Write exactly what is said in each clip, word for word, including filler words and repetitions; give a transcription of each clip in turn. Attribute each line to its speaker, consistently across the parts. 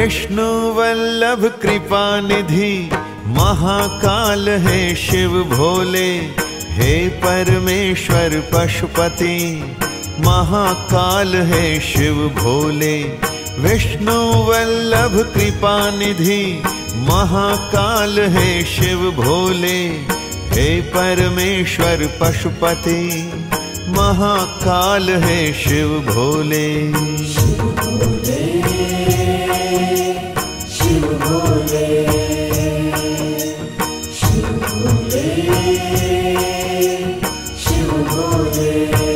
Speaker 1: विष्णु वल्लभ कृपा निधि महाकाल है शिव भोले। हे परमेश्वर पशुपति महाकाल है शिव भोले। विष्णु वल्लभ कृपा निधि महाकाल है शिव भोले। हे परमेश्वर पशुपति महाकाल है शिव भोले।
Speaker 2: शिव भोले शिव भोले शिव भोले शिव भोले।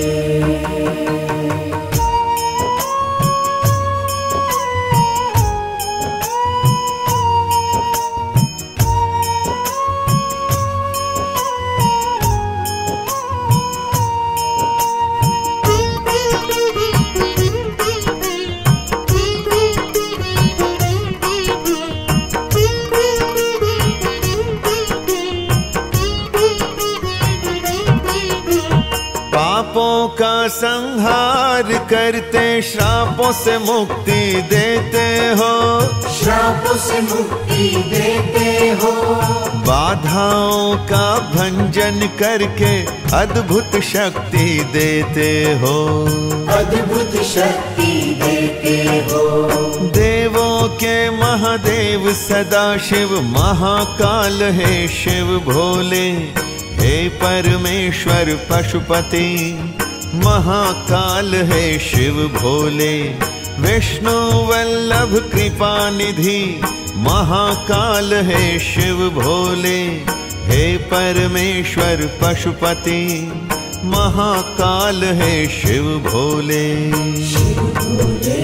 Speaker 1: पापों का संहार करते श्रापों से मुक्ति देते हो।
Speaker 2: श्रापों से मुक्ति देते हो।
Speaker 1: बाधाओं का भंजन करके अद्भुत शक्ति देते हो।
Speaker 2: अद्भुत शक्ति देते हो।
Speaker 1: देवों के महादेव सदाशिव महाकाल है शिव भोले। हे परमेश्वर पशुपति महाकाल है शिव भोले। विष्णु वल्लभ कृपा निधि महाकाल है शिव भोले। हे परमेश्वर पशुपति महाकाल है शिव भोले।
Speaker 2: शिव भोले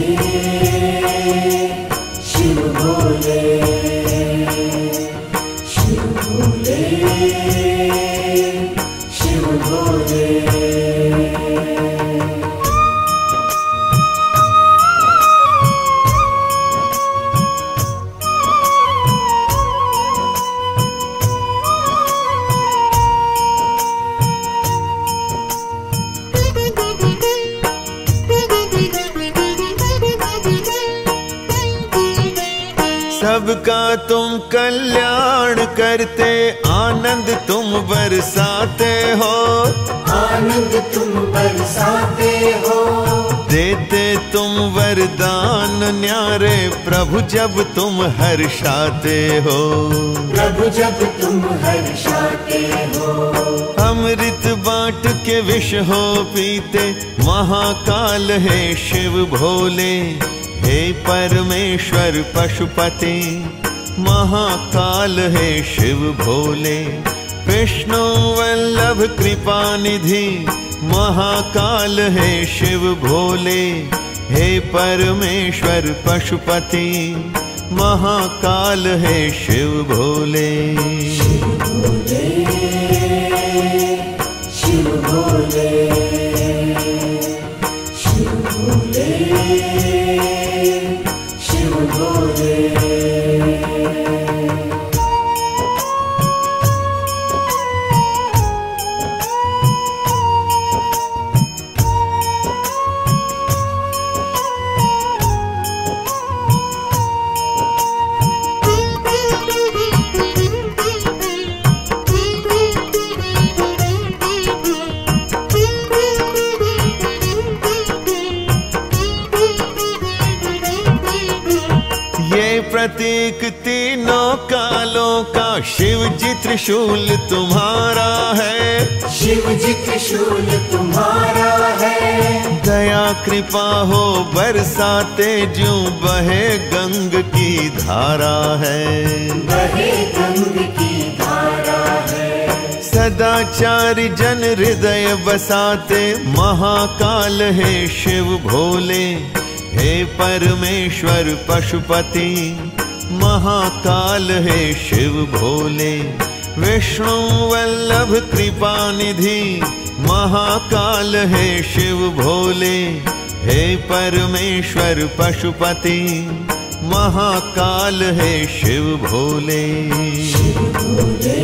Speaker 2: शिव भोले शिव भोले शिव भोले।
Speaker 1: सबका तुम कल्याण करते आनंद तुम बरसाते हो।
Speaker 2: आनंद तुम बरसाते हो।
Speaker 1: देते तुम वरदान न्यारे प्रभु जब तुम हर्षाते हो।
Speaker 2: प्रभु जब तुम हर्षाते हो।
Speaker 1: अमृत बाँट के विष हो पीते महाकाल है शिव भोले। हे परमेश्वर पशुपति महाकाल है शिव भोले। विष्णु वल्लभ कृपा निधि महाकाल है शिव भोले। हे परमेश्वर पशुपति महाकाल है शिव भोले।
Speaker 2: शिव भोले शिव भोले शिव भोले शिव भोले।
Speaker 1: प्रतीक तीनों कालों का शिव जी त्रिशूल तुम्हारा है।
Speaker 2: शिव जी त्रिशूल तुम्हारा है।
Speaker 1: दया कृपा हो बरसाते जो बहे गंग की धारा है।
Speaker 2: बहे गंग की धारा है।
Speaker 1: सदाचारी जन हृदय बसाते महाकाल है शिव भोले। हे परमेश्वर पशुपति महाकाल है शिव भोले। विष्णु वल्लभ कृपा निधि महाकाल है शिव भोले। हे परमेश्वर पशुपति महाकाल है शिव भोले।
Speaker 2: शिव भोले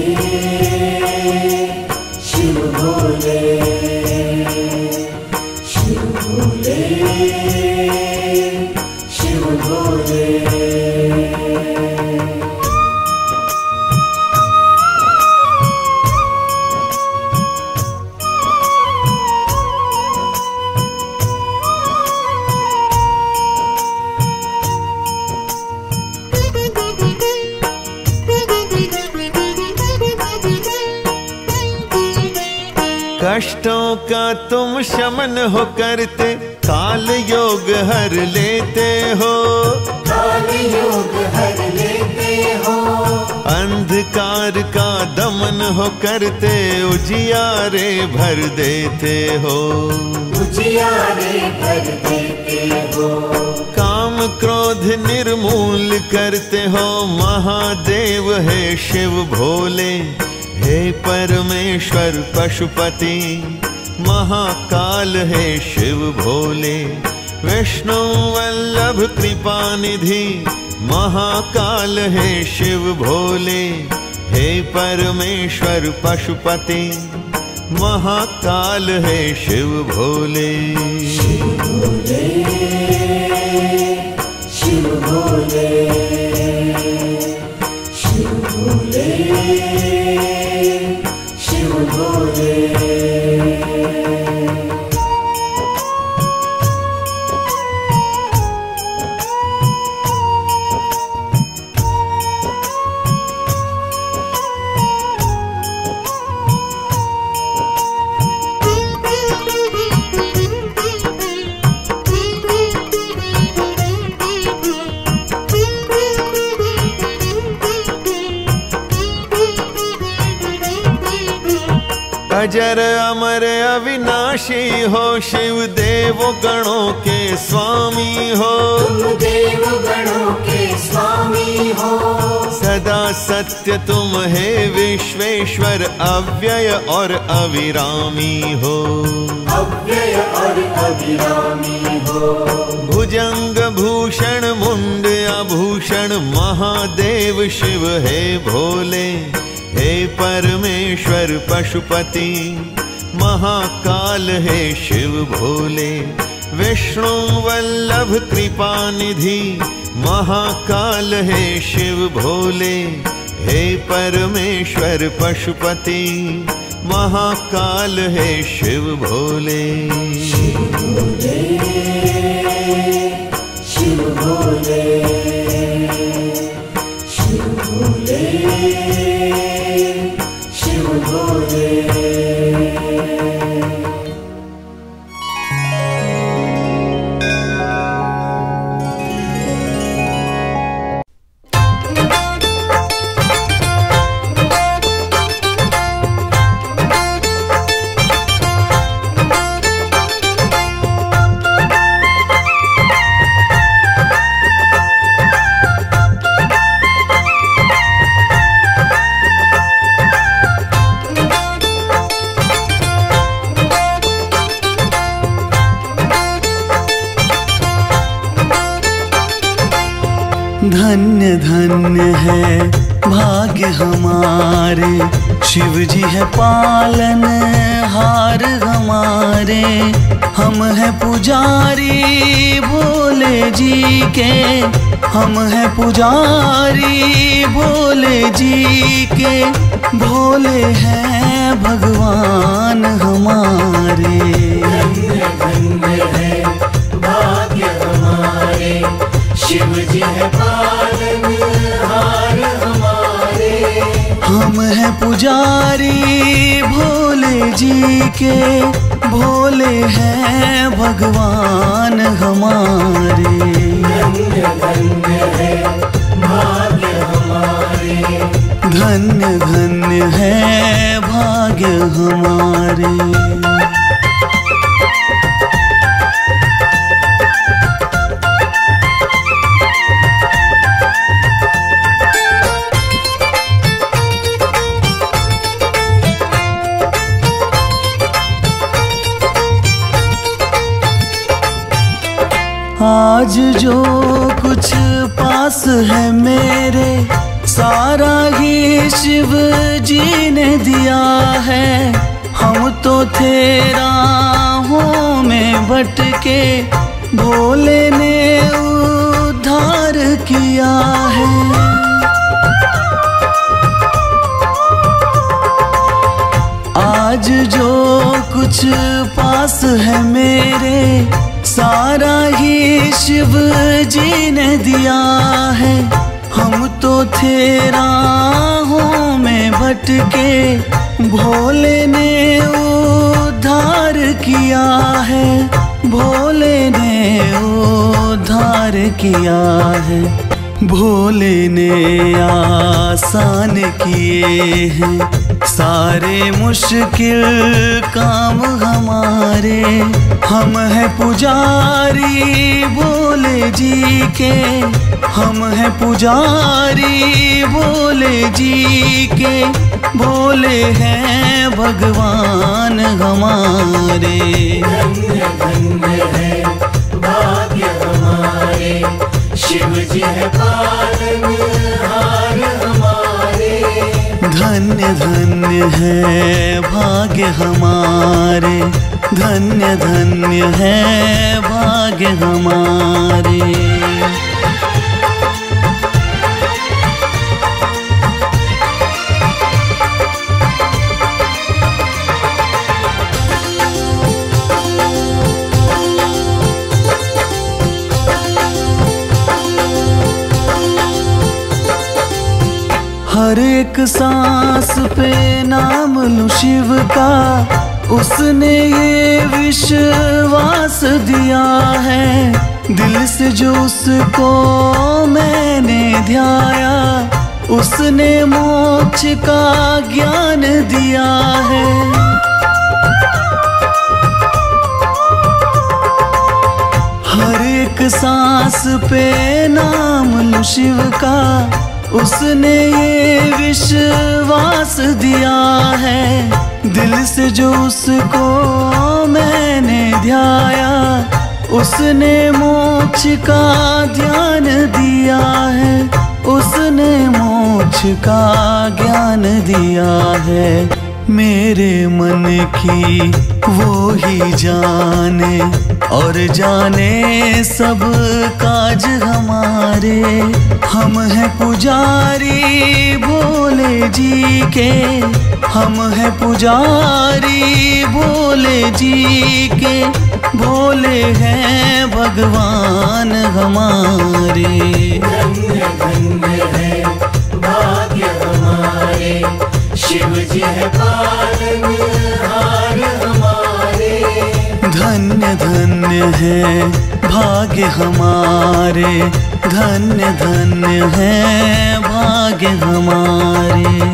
Speaker 2: शिव भोले शिव भोले शिव भोले।
Speaker 1: कष्टों का तुम शमन हो करते, काल योग हर लेते हो,
Speaker 2: काल योग हर लेते हो।
Speaker 1: अंधकार का दमन हो करते, उजियारे भर देते हो,
Speaker 2: उजियारे भर देते हो।
Speaker 1: काम क्रोध निर्मूल करते हो, महादेव है शिव भोले। हे परमेश्वर पशुपति, महाकाल है शिव भोले। विष्णु वल्लभ कृपा निधि, महाकाल है शिव भोले। हे परमेश्वर पशुपति, महाकाल है शिव भोले।
Speaker 2: शिव भोले, शिव भोले, शिव भोले, शिव भोले।
Speaker 1: अजर अमर अविनाशी हो, शिव देव गणों के स्वामी हो,
Speaker 2: तुम देव गणों के स्वामी हो।
Speaker 1: सदा सत्य तुम है विश्वेश्वर, अव्यय और अविरामी हो,
Speaker 2: अव्यय और अविरामी हो।
Speaker 1: भुजंग भूषण मुंड आभूषण, महादेव शिव है भोले। हे परमेश्वर पशुपति, महाकाल है शिव भोले। विष्णु वल्लभ कृपा निधि, महाकाल है शिव भोले। हे परमेश्वर पशुपति, महाकाल है शिव भोले।
Speaker 2: शिव भोले, शिव भोले, शिव भोले, शिव भोले।
Speaker 3: धन्य धन्य है भाग्य हमारे, शिव जी है पालन हार हमारे। हम हैं पुजारी भोले जी के, हम हैं पुजारी भोले जी के। भोले हैं भगवान हमारे।
Speaker 2: धन्य धन्य है भाग्य हमारे, शिव जी है पालनहार हमारे।
Speaker 3: हम हैं पुजारी भोले जी के, भोले हैं भगवान हमारे।
Speaker 2: धन्य धन्य है भाग्य हमारे,
Speaker 3: धन्य धन्य है भाग्य हमारे। आज जो कुछ पास है मेरे, सारा ही शिव जी ने दिया है। हम तो थे राहों में भटके, भोले ने उद्धार किया है। आज जो कुछ पास है मेरे, सारा ही शिव जी ने दिया है। हम तो थे राहों में भटके भोले ने उद्धार किया है, भोले ने उद्धार किया है। भोले ने आसान किए हैं सारे मुश्किल काम हमारे। हम हैं पुजारी भोले जी के, हम हैं पुजारी भोले जी के। भोले हैं भगवान हमारे।
Speaker 2: धन्य धन्य है भाग्य हमारे, शिव जी है पालनहार हमारे।
Speaker 3: धन्य धन्य है भाग्य हमारे, धन्य धन्य है भाग्य हमारे। हर एक सांस पे नाम लूं शिव का, उसने ये विश्वास दिया है। दिल से जो उसको मैंने ध्याया, उसने मोक्ष का ज्ञान दिया है। हर एक सांस पे नाम लूं शिव का, उसने ये विश्वास दिया है। दिल से जो उसको मैंने ध्याया, उसने मोक्ष का ध्यान दिया है, उसने मोक्ष का ज्ञान दिया है। मेरे मन की वो ही जाने और जाने सब काज हमारे। हम हैं पुजारी भोले जी के, हम हैं पुजारी भोले जी के। भोले हैं भगवान हमारे।
Speaker 2: धन्य धन्य है भाग्य हमारे, शिव जी है पालनहार हमारे।
Speaker 3: धन्य धन्य है भाग्य हमारे, धन्य धन्य है भाग्य हमारे।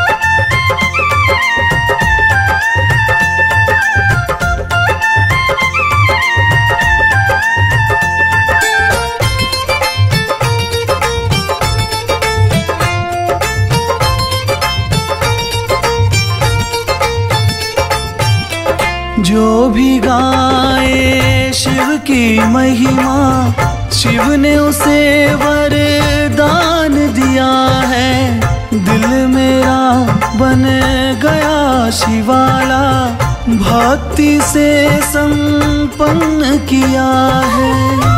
Speaker 3: जो भी गाए शिव की महिमा, शिव ने उसे वरदान दिया है। दिल मेरा बन गया शिवाला, भक्ति से संपन्न किया है।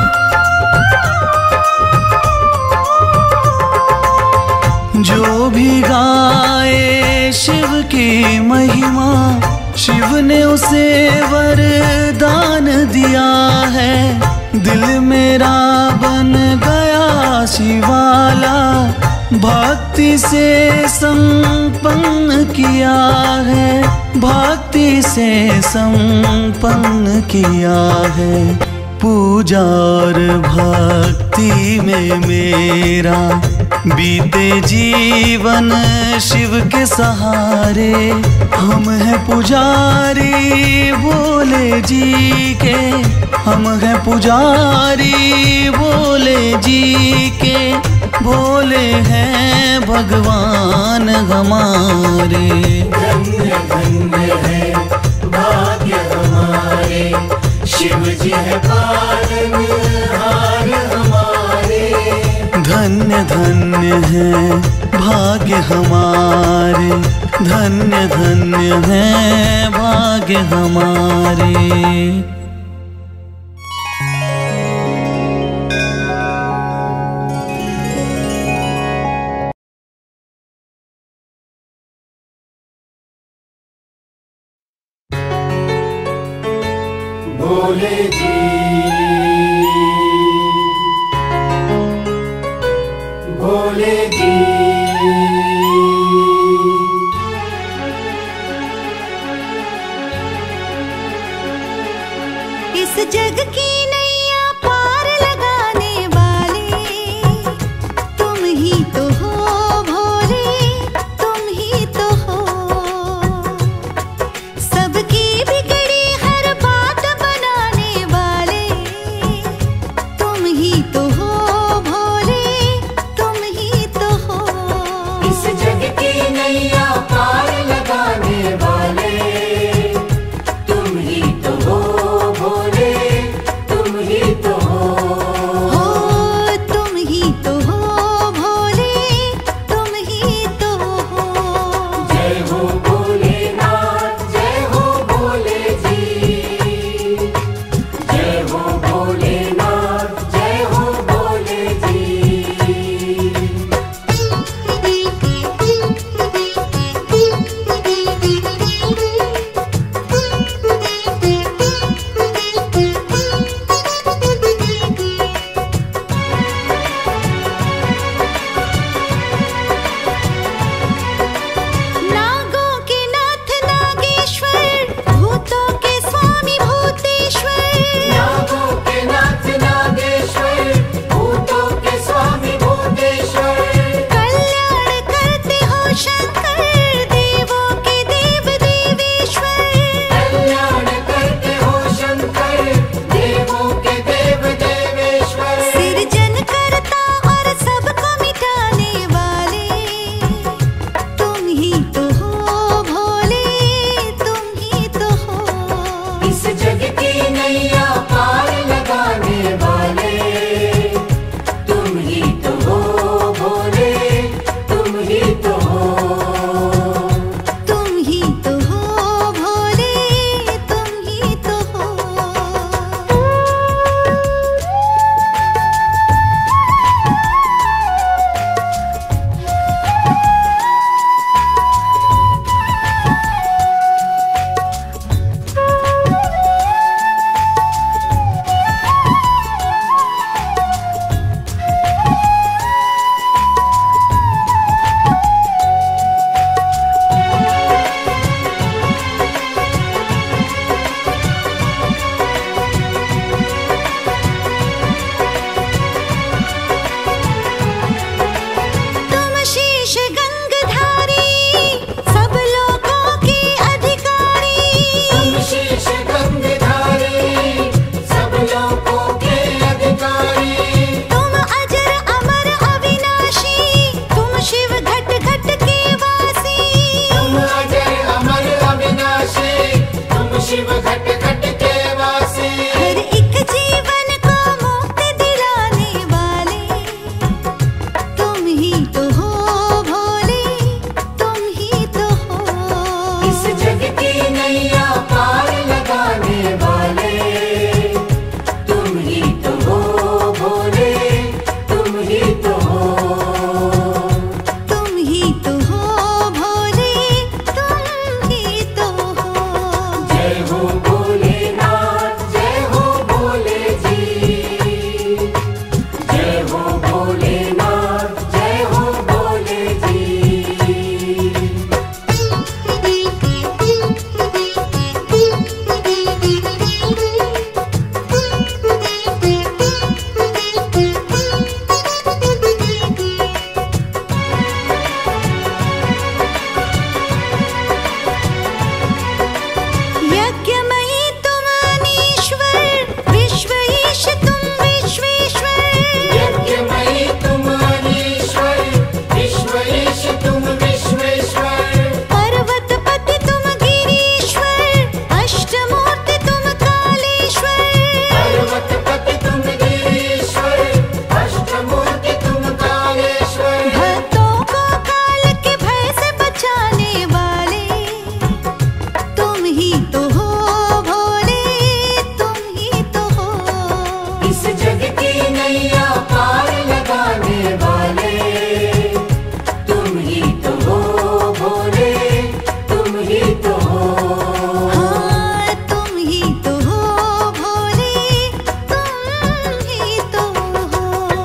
Speaker 3: जो भी गाए शिव की महिमा, शिव ने उसे वरदान दिया है। दिल मेरा बन गया शिवाला, भक्ति से संपन्न किया है, भक्ति से संपन्न किया है। पूजा और भक्ति में मेरा बीते जीवन शिव के सहारे। हम हैं पुजारी भोले जी के, हम हैं पुजारी भोले जी के। भोले हैं भगवान हमारे।
Speaker 2: धन्य धन्य है भाग्य हमारे, शिव जी है पालनहार हमारे।
Speaker 3: धन्य धन्य है भाग्य हमारे, धन्य धन्य है भाग्य हमारे।
Speaker 2: भोले जी, भोले जी,
Speaker 4: की नैया पार लगाने वाले तुम ही तो हो भोले, तुम ही तो हो। सबकी बिगड़ी हर बात बनाने वाले तुम ही तो हो भोले, तुम ही तो हो।
Speaker 2: इस जग की नैया पार लगाने वाले तुम ही तो हो भोले, तुम ही तो हो।
Speaker 4: हो तुम ही तो हो भोले, तुम ही तो हो।
Speaker 2: जय हो भोलेनाथ, जय हो भोले जी, जय हो भोलेनाथ, जय हो भोले जी।
Speaker 4: नागों के नाथ नागेश्वर, भूतों के स्वामी भूतेश्वर।
Speaker 2: नागों के नाथ नागेश्वर, भूतों के स्वामी भूतेश्वर।
Speaker 4: कल्याण करते हो शंकर, देवों के देव देवेश्वर।
Speaker 2: कल्याण करते हो शंकर, देवों के देव देवेश्वर।
Speaker 4: सृजन करता और सबको मिटाने वाले तुम ही तो हो भोले, तुम ही तो हो।
Speaker 2: इस जग की नैया पार लगाने वाले तुम ही तो हो भोले, तुम ही तो हो।
Speaker 4: तुम ही तो हो भोले, तुम ही तो हो। तुम शीश गंगधारी, सब लोगों के अधिकारी।
Speaker 2: तुम शीश गंगधारी, सब लोगों के अधिकारी।
Speaker 4: तुम अजर अमर अविनाशी, तुम शिव घट घट के वासी।
Speaker 2: तुम अजय अमर अविनाशी, तुम शिव घट घट के वासी।
Speaker 4: हर एक जीवन को मुक्ति दिलाने वाले तुम ही तो हो भोले, तुम ही तो हो।
Speaker 2: इस जग की नैया पार लगाने वाले तुम ही तो हो भोले, तुम ही तो हो।
Speaker 4: तुम ही तो हो भोले, तुम ही तो हो।
Speaker 2: जय हो भोलेनाथ, जय हो भोले जी, जय हो भोलेनाथ, जय हो भोले
Speaker 4: यज्ञमयी तुम अनीश्वर, विश्व ईश तुम विश्वेश्वर।
Speaker 2: यज्ञमयी तुम अनीश्वर, विश्व ईश तुम विश्वेश्वर।
Speaker 4: पर्वतपति तुम गिरीश्वर, अष्टमूर्ति तुम कालेश्वर।
Speaker 2: पर्वतपति तुम गिरीश्वर, अष्टमूर्ति तुम कालेश्वर।
Speaker 4: भक्तों को काल के भय से बचाने वाले तुम ही तो हो भोले, तुम ही तो हो।
Speaker 2: इस जग की नैया पार लगाने वाले तुम ही तो हो भोले, तुम ही तो हो।
Speaker 4: हाँ तुम ही तो हो भोले, तुम ही तो हो।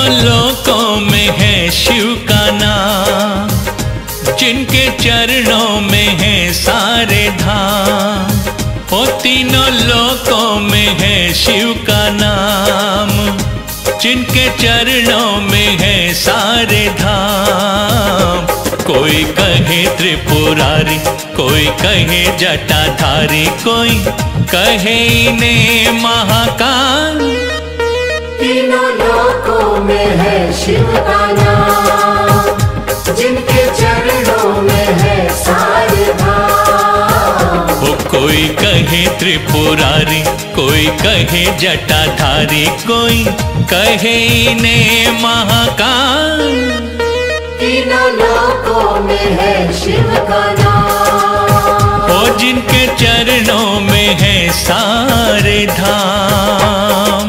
Speaker 5: तीनों लोकों में है शिव का नाम, जिनके चरणों में है सारे धाम। ओ तीनों लोकों में है शिव का नाम, जिनके चरणों में है सारे धाम। कोई कहे त्रिपुरारी, कोई कहे जटाधारी, कोई कहे इन्हें महाकाल।
Speaker 2: तीनों लोकों में है शिव का नाम, जिनके चरणों में है सारे धाम।
Speaker 5: वो कोई कहे त्रिपुरारी, कोई कहे जटाधारी, कोई कहे इन्हें महाकाल।
Speaker 2: तीनों लोकों में है शिव का नाम,
Speaker 5: वो जिनके चरणों में है सारे धाम।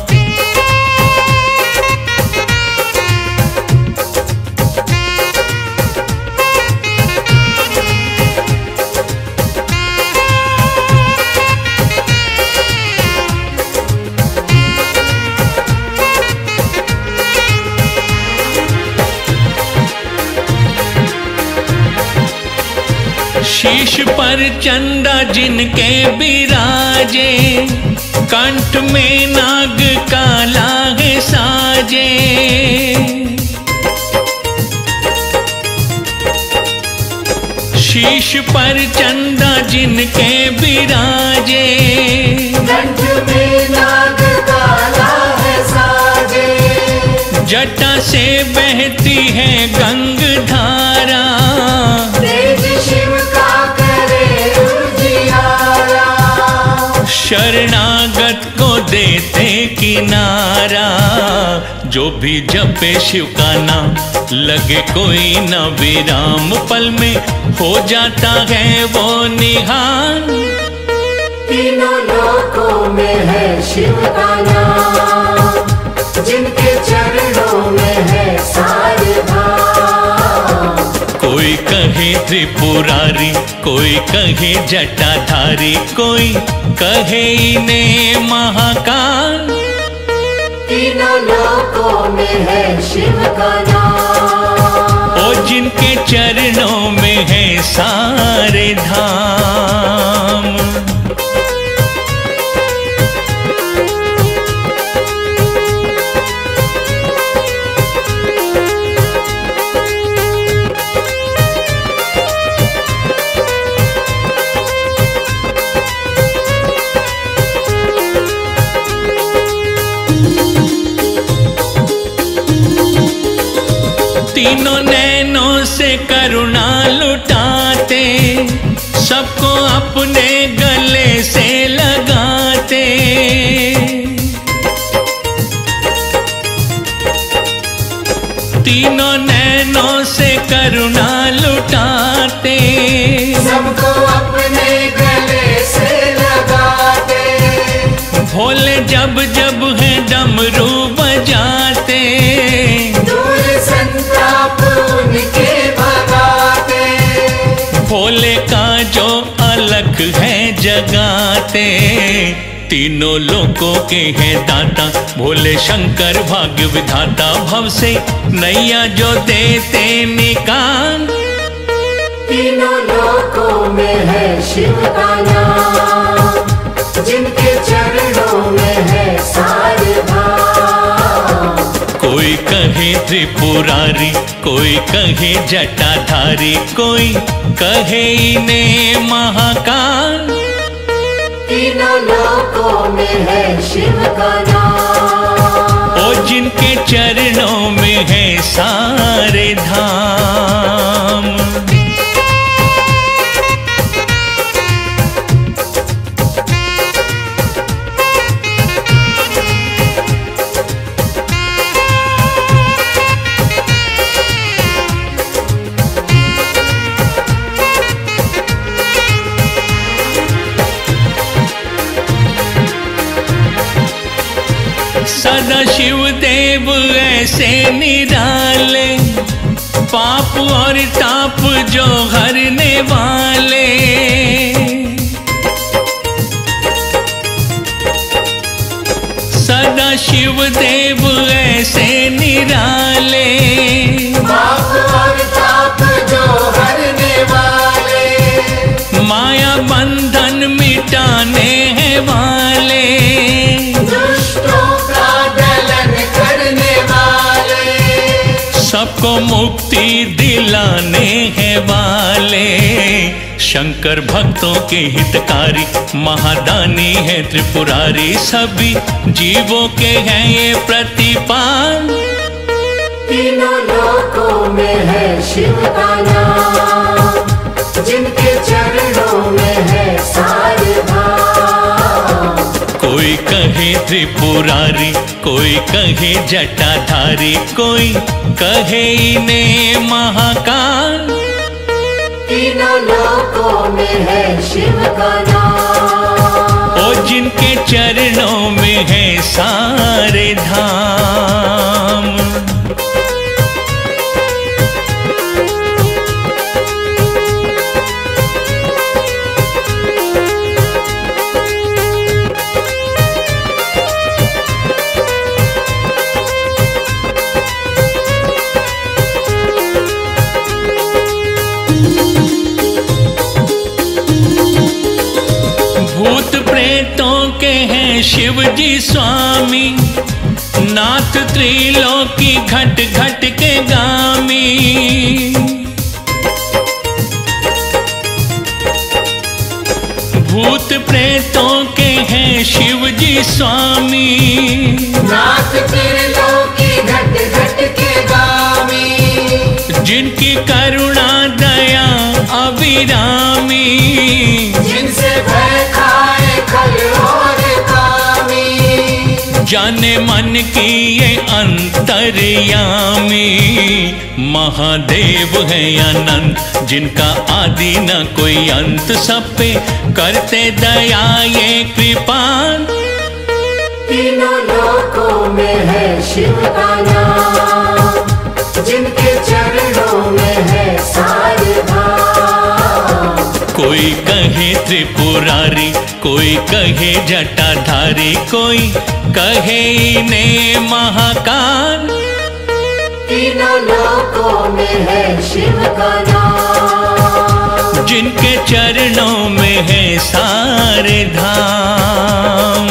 Speaker 5: शीश पर चंदा जिनके बिराजे, कंठ में नाग काला है साजे। शीश पर चंदा जिनके बिराजे,
Speaker 2: कंठ में नाग काला है साजे।
Speaker 5: जटा से बहती है गंग धारा,
Speaker 2: तेज शिव का करे उजियारा।
Speaker 5: शरणागत को देते किनारा, जो भी जपे शिव का नाम लगे कोई न विराम। पल में हो जाता है वो निहाल।
Speaker 2: तीनों लोकों में है शिव का नाम, जिनके चरणों में है सारे धाम।
Speaker 5: कोई कहे त्रिपुरारी, कोई कहे जटाधारी, कोई कहे इन्हें महाकाल।
Speaker 2: तीनों लोकों में है शिव का नाम,
Speaker 5: ओ जिनके चरणों में है सारे धाम। तीनों नैनों से करुणा लुटाते, सबको अपने गले से लगाते। तीनों नैनों से करुणा लुटाते,
Speaker 2: सबको अपने गले से लगाते।
Speaker 5: भोले जब जब है डमरू बजाते,
Speaker 2: दूर संताप उनके भगाते।
Speaker 5: भोले का जो अलख है जगाते। तीनों लोकों के हैं दाता, भोले शंकर भाग्य विधाता। भव से नैया जो देते निकाल।
Speaker 2: तीनों लोकों में है शिव का नाम, जिनके चरणों में है सारे धाम।
Speaker 5: कोई कहे त्रिपुरारी, कोई कहे जटाधारी, कोई कहे इन्हें महाकाल।
Speaker 2: तीनों लोकों में है शिव का नाम,
Speaker 5: ओ जिनके चरणों में है सारे धाम। सदा शिव देव ऐसे निराले, पाप और ताप जो हरने वाले। सदा शिव देव ऐसे वाले,
Speaker 2: पाप और ताप जो हरने वाले,
Speaker 5: माया बंधन मिटाने हैं वाले,
Speaker 2: दुष्टों का दलन करने वाले,
Speaker 5: सबको मुक्ति दिलाने हैं वाले। शंकर भक्तों के हितकारी, महादानी है त्रिपुरारी, सभी जीवों के हैं ये प्रतिपाल।
Speaker 2: तीनों लोकों में है शिव का नाम, जिनके चरणों में है सारे धाम।
Speaker 5: कोई कहे त्रिपुरारी, कोई कहे जटाधारी, कोई कहे इन्हें महाकाल।
Speaker 2: तीनों लोकों में है शिव का नाम,
Speaker 5: ओ जिनके चरणों में है सारे धाम। भूत प्रेतों के हैं शिव जी स्वामी, नाथ त्रिलोकी घट घट के गामी। भूत प्रेतों के हैं शिव जी स्वामी,
Speaker 2: नाथ त्रिलोकी घट घट के गामी।
Speaker 5: जिनकी करुणा दया अविरामी,
Speaker 2: जिनसे भय खाए खल और कामी।
Speaker 5: जाने मन की ये अंतर्यामी। महादेव है अनंत, जिनका आदि न कोई अंत, सब पे करते दया ये कृपा।
Speaker 2: तीनों लोकों में है शिव का नाम, जिनके चरणों में है सारे धाम।
Speaker 5: कोई कहे त्रिपुरारी, कोई कहे जटाधारी, कोई कहे इन्हें महाकाल।
Speaker 2: तीनों लोकों में है शिव का नाम,
Speaker 5: जिनके चरणों में है सारे धाम।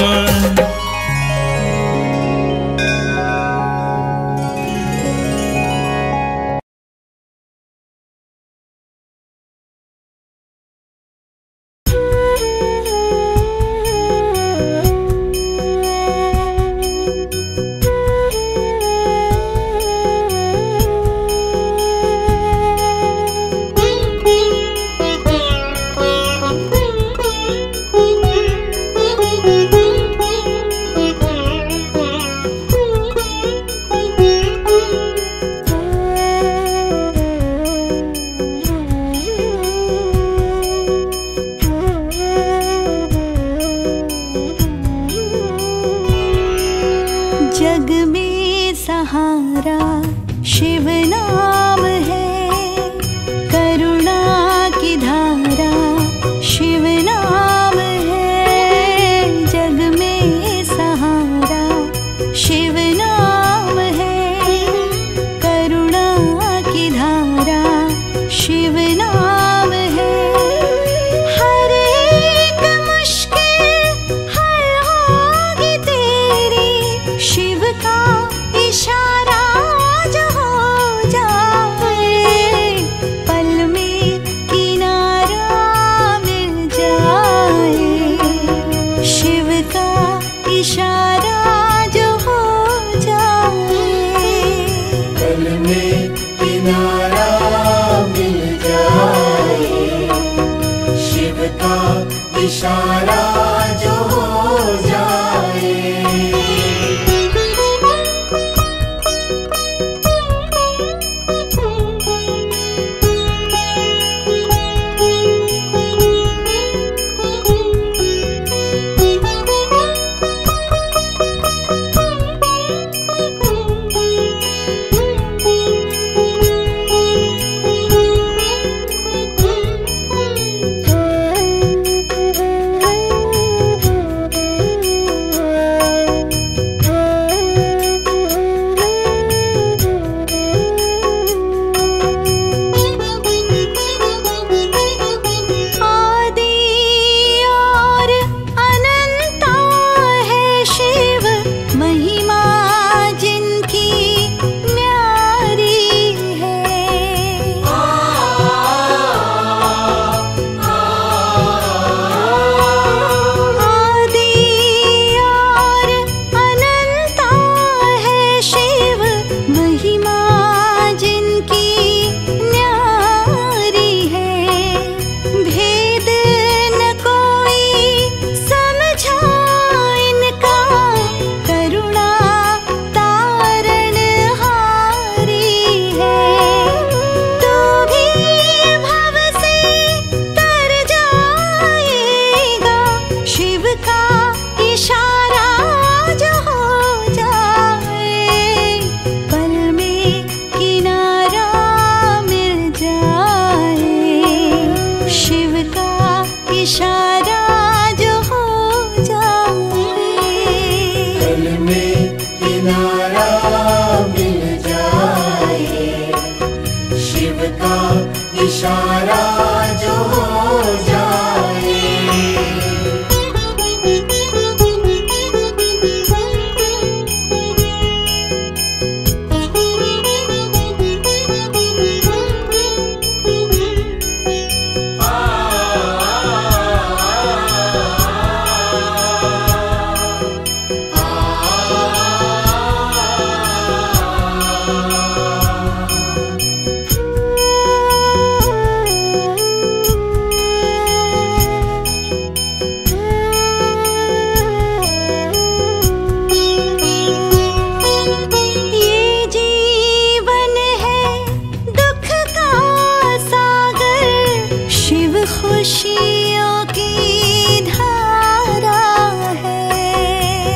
Speaker 4: जग में सहारा शिव नाम है, करुणा की धारा शिव नाम है। जग में सहारा शिव नाम है, करुणा की धारा शिव नाम है। हर एक मुश्किल हल होगी तेरी, शिव का इशारा जो हो जाए, पल में किनारा मिल जाए। शिव का इशारा जो हो जाए,
Speaker 2: पल में किनारा मिल जाए। शिव का इशारा जो हो जाए। इशारा जो हो जाए।
Speaker 4: खुशियों की धारा है,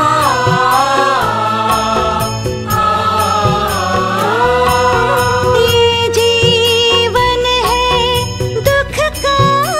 Speaker 4: ये जीवन है दुख का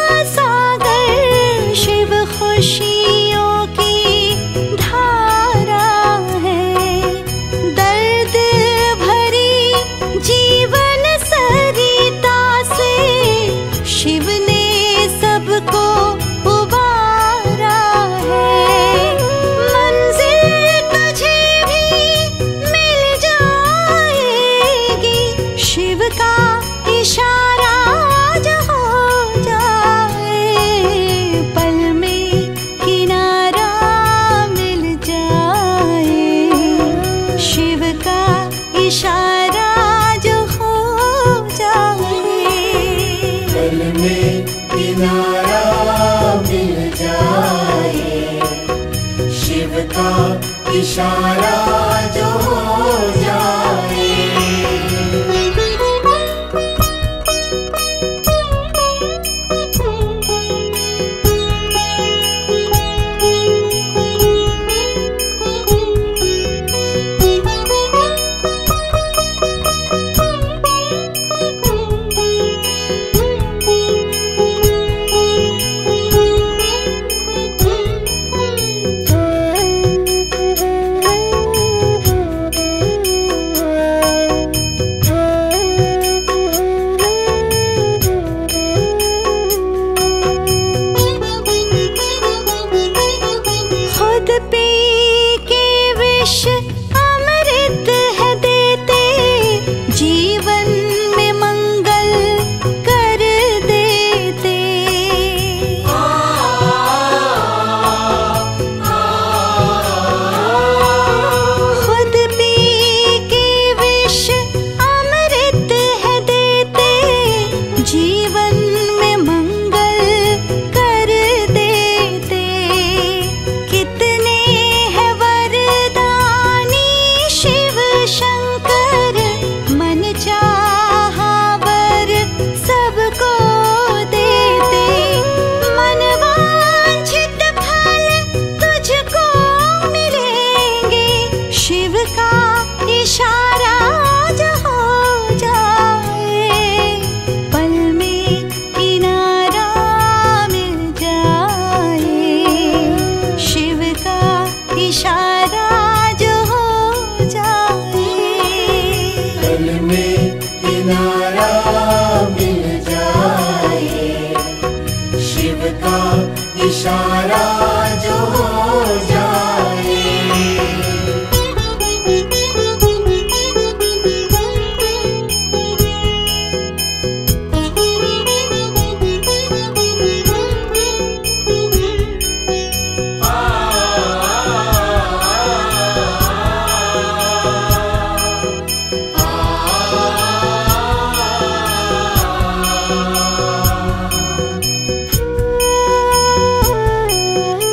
Speaker 4: सागर, शिव खुशियों की धारा है। दर्द भरी जीवन सरिता से शिव ने सबको उबारा है। मंजिल तुझे भी मिल जाएगी, शिव का इशारा जो हो जाए। पल में किनारा मिल जाए, शिव का इशारा जो हो जाए।
Speaker 2: पल में किनारा मिल जाए, शिव का इशारा जो हो जाए। इशारा जो हो जाए।
Speaker 4: आ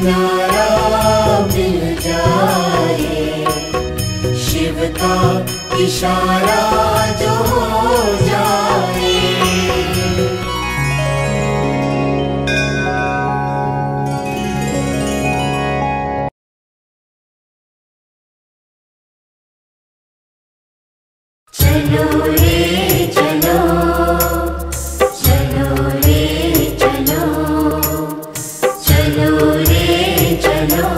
Speaker 2: किनारा मिल जाए, शिव का इशारा जो हो जाए। चलो रे चलो, चलो रे चलो, चलो रे चलो,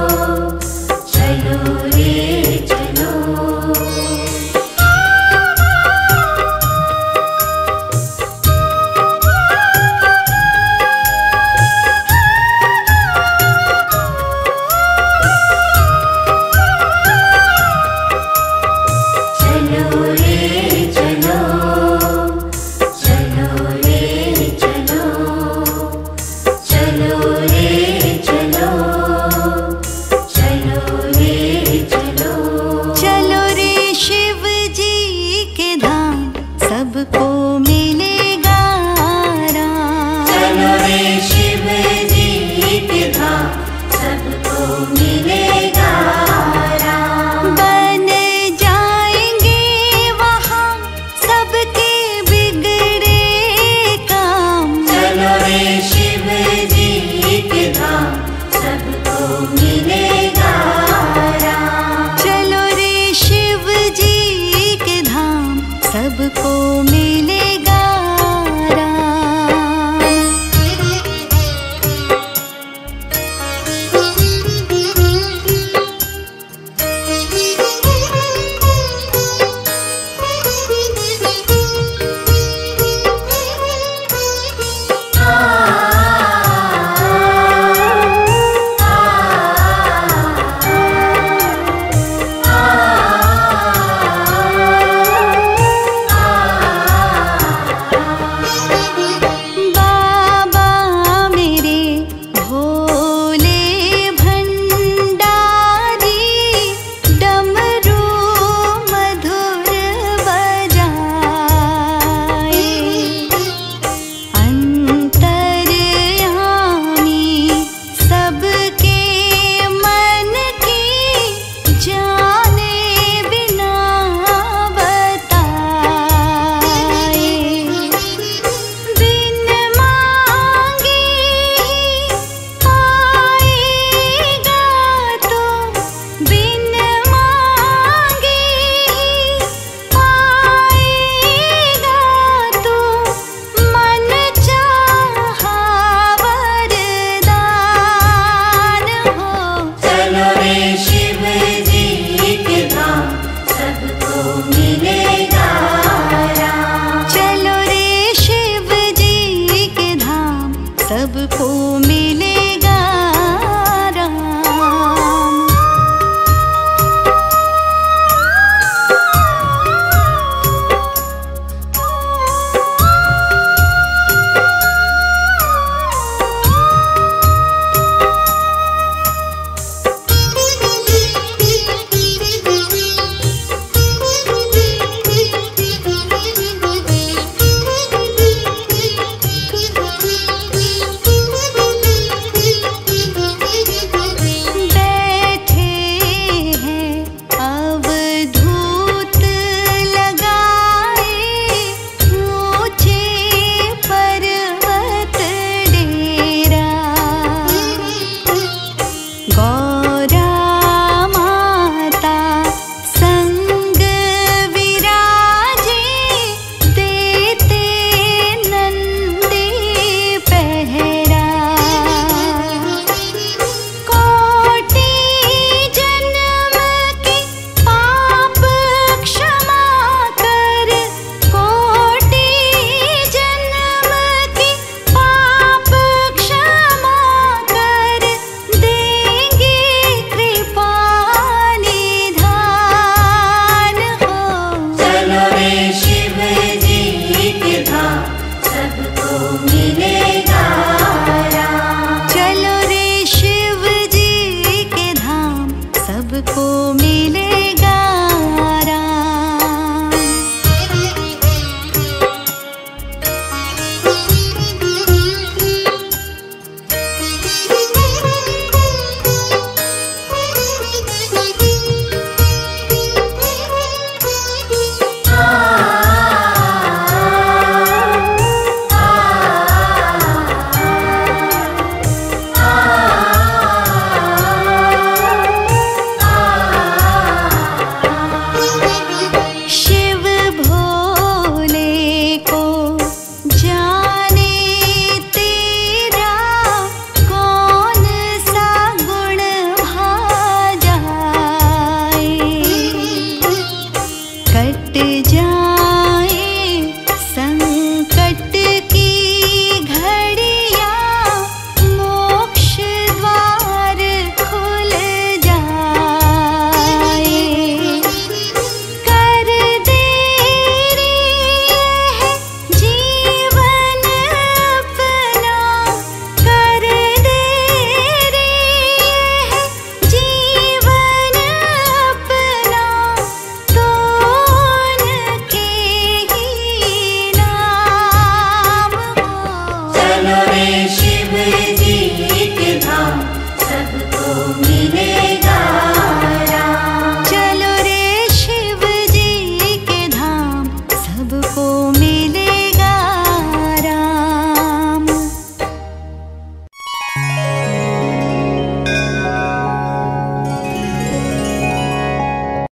Speaker 2: चलो रे चलो।
Speaker 4: मिटे